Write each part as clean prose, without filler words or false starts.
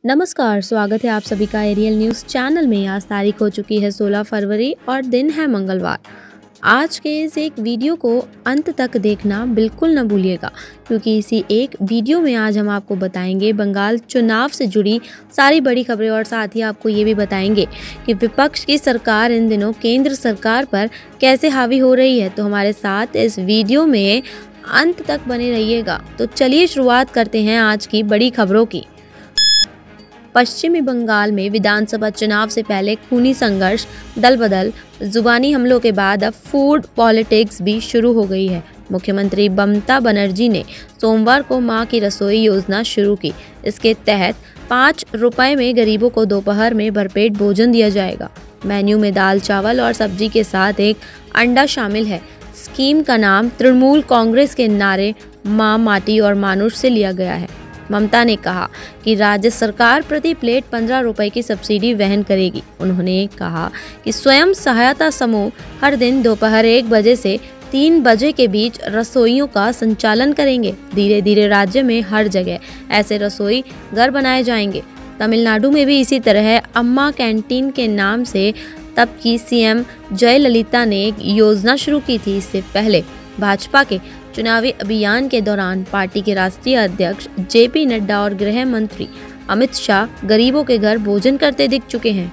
नमस्कार, स्वागत है आप सभी का एरियल न्यूज़ चैनल में। आज तारीख हो चुकी है 16 फरवरी और दिन है मंगलवार। आज के इस एक वीडियो को अंत तक देखना बिल्कुल न भूलिएगा, क्योंकि इसी एक वीडियो में आज हम आपको बताएंगे बंगाल चुनाव से जुड़ी सारी बड़ी खबरें और साथ ही आपको ये भी बताएंगे कि विपक्ष की सरकार इन दिनों केंद्र सरकार पर कैसे हावी हो रही है। तो हमारे साथ इस वीडियो में अंत तक बने रहिएगा। तो चलिए शुरुआत करते हैं आज की बड़ी खबरों की। पश्चिमी बंगाल में विधानसभा चुनाव से पहले खूनी संघर्ष, दल बदल, जुबानी हमलों के बाद अब फूड पॉलिटिक्स भी शुरू हो गई है। मुख्यमंत्री ममता बनर्जी ने सोमवार को मां की रसोई योजना शुरू की। इसके तहत 5 रुपए में गरीबों को दोपहर में भरपेट भोजन दिया जाएगा। मेन्यू में दाल, चावल और सब्जी के साथ एक अंडा शामिल है। स्कीम का नाम तृणमूल कांग्रेस के नारे मां, माटी और मानुष से लिया गया है। ममता ने कहा कि राज्य सरकार प्रति प्लेट 15 रुपए की सब्सिडी वहन करेगी। उन्होंने कहा कि स्वयं सहायता समूह हर दिन दोपहर 1 बजे से 3 बजे के बीच रसोइयों का संचालन करेंगे। धीरे धीरे राज्य में हर जगह ऐसे रसोई घर बनाए जाएंगे। तमिलनाडु में भी इसी तरह अम्मा कैंटीन के नाम से तब की सीएम जयललिता ने एक योजना शुरू की थी। इससे पहले भाजपा के चुनावी अभियान के दौरान पार्टी के राष्ट्रीय अध्यक्ष जेपी नड्डा और गृह मंत्री अमित शाह गरीबों के घर भोजन करते दिख चुके हैं।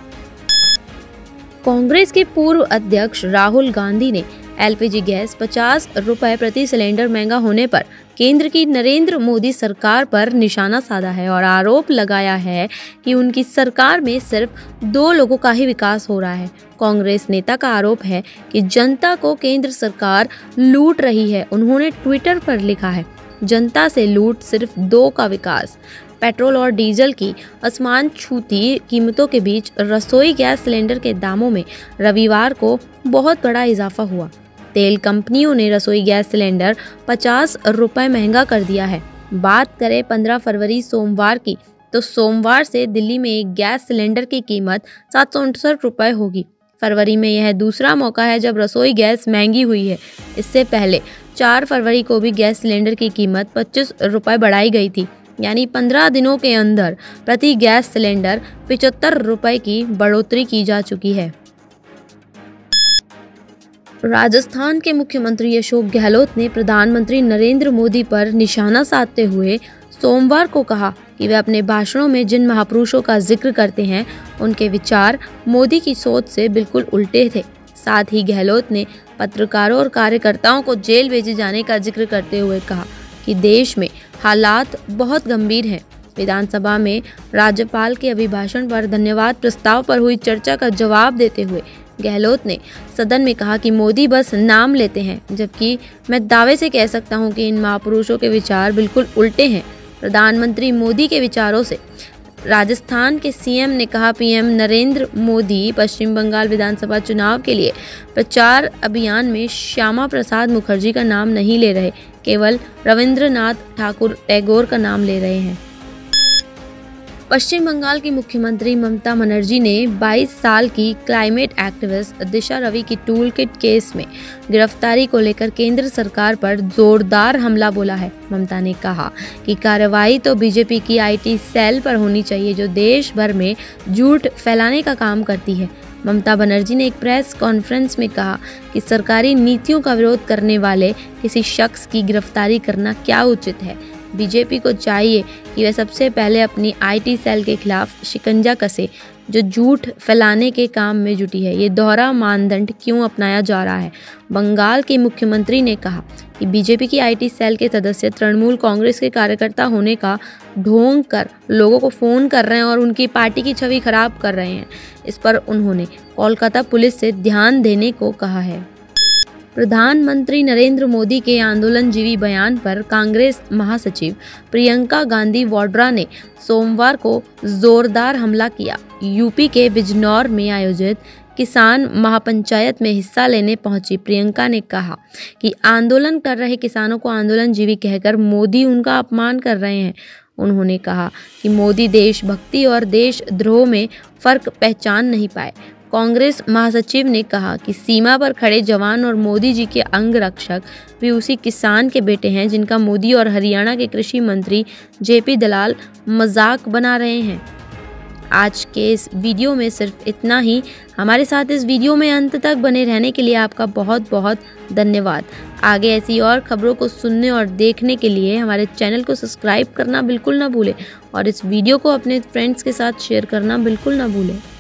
कांग्रेस के पूर्व अध्यक्ष राहुल गांधी ने एलपीजी गैस 50 रुपए प्रति सिलेंडर महंगा होने पर केंद्र की नरेंद्र मोदी सरकार पर निशाना साधा है और आरोप लगाया है कि उनकी सरकार में सिर्फ 2 लोगों का ही विकास हो रहा है। कांग्रेस नेता का आरोप है कि जनता को केंद्र सरकार लूट रही है। उन्होंने ट्विटर पर लिखा है, जनता से लूट सिर्फ 2 का विकास। पेट्रोल और डीजल की आसमान छूती कीमतों के बीच रसोई गैस सिलेंडर के दामों में रविवार को बहुत बड़ा इजाफा हुआ। तेल कंपनियों ने रसोई गैस सिलेंडर 50 रुपए महंगा कर दिया है। बात करें 15 फरवरी सोमवार की, तो सोमवार से दिल्ली में एक गैस सिलेंडर की कीमत 769 रुपए होगी। फरवरी में यह दूसरा मौका है जब रसोई गैस महंगी हुई है। इससे पहले 4 फरवरी को भी गैस सिलेंडर की कीमत 25 रुपए बढ़ाई गई थी। यानी 15 दिनों के अंदर प्रति गैस सिलेंडर 75 रुपए की बढ़ोतरी की जा चुकी है। राजस्थान के मुख्यमंत्री अशोक गहलोत ने प्रधानमंत्री नरेंद्र मोदी पर निशाना साधते हुए सोमवार को कहा कि वे अपने भाषणों में जिन महापुरुषों का जिक्र करते हैं उनके विचार मोदी की सोच से बिल्कुल उल्टे थे। साथ ही गहलोत ने पत्रकारों और कार्यकर्ताओं को जेल भेजे जाने का जिक्र करते हुए कहा कि देश में हालात बहुत गंभीर हैं। विधानसभा में राज्यपाल के अभिभाषण पर धन्यवाद प्रस्ताव पर हुई चर्चा का जवाब देते हुए गहलोत ने सदन में कहा कि मोदी बस नाम लेते हैं, जबकि मैं दावे से कह सकता हूं कि इन महापुरुषों के विचार बिल्कुल उल्टे हैं। प्रधानमंत्री मोदी के विचारों से राजस्थान के सीएम ने कहा, पीएम नरेंद्र मोदी पश्चिम बंगाल विधानसभा चुनाव के लिए प्रचार अभियान में श्यामा प्रसाद मुखर्जी का नाम नहीं ले रहे, केवल रविंद्रनाथ ठाकुर टैगोर का नाम ले रहे हैं। पश्चिम बंगाल की मुख्यमंत्री ममता बनर्जी ने 22 साल की क्लाइमेट एक्टिविस्ट दिशा रवि की टूल किट केस में गिरफ्तारी को लेकर केंद्र सरकार पर जोरदार हमला बोला है। ममता ने कहा कि कार्रवाई तो बीजेपी की आईटी सेल पर होनी चाहिए, जो देश भर में झूठ फैलाने का काम करती है। ममता बनर्जी ने एक प्रेस कॉन्फ्रेंस में कहा कि सरकारी नीतियों का विरोध करने वाले किसी शख्स की गिरफ्तारी करना क्या उचित है। बीजेपी को चाहिए कि वह सबसे पहले अपनी आईटी सेल के खिलाफ शिकंजा कसे, जो झूठ फैलाने के काम में जुटी है। ये दोहरा मानदंड क्यों अपनाया जा रहा है? बंगाल के मुख्यमंत्री ने कहा कि बीजेपी की आईटी सेल के सदस्य तृणमूल कांग्रेस के कार्यकर्ता होने का ढोंग कर लोगों को फोन कर रहे हैं और उनकी पार्टी की छवि खराब कर रहे हैं। इस पर उन्होंने कोलकाता पुलिस से ध्यान देने को कहा है। प्रधानमंत्री नरेंद्र मोदी के आंदोलनजीवी बयान पर कांग्रेस महासचिव प्रियंका गांधी वाड्रा ने सोमवार को जोरदार हमला किया। यूपी के बिजनौर में आयोजित किसान महापंचायत में हिस्सा लेने पहुंची प्रियंका ने कहा कि आंदोलन कर रहे किसानों को आंदोलनजीवी कहकर मोदी उनका अपमान कर रहे हैं। उन्होंने कहा कि मोदी देशभक्ति और देशद्रोह में फर्क पहचान नहीं पाए। कांग्रेस महासचिव ने कहा कि सीमा पर खड़े जवान और मोदी जी के अंग रक्षक भी उसी किसान के बेटे हैं जिनका मोदी और हरियाणा के कृषि मंत्री जेपी दलाल मजाक बना रहे हैं। आज के इस वीडियो में सिर्फ इतना ही। हमारे साथ इस वीडियो में अंत तक बने रहने के लिए आपका बहुत बहुत धन्यवाद। आगे ऐसी और खबरों को सुनने और देखने के लिए हमारे चैनल को सब्सक्राइब करना बिल्कुल ना भूलें और इस वीडियो को अपने फ्रेंड्स के साथ शेयर करना बिल्कुल ना भूलें।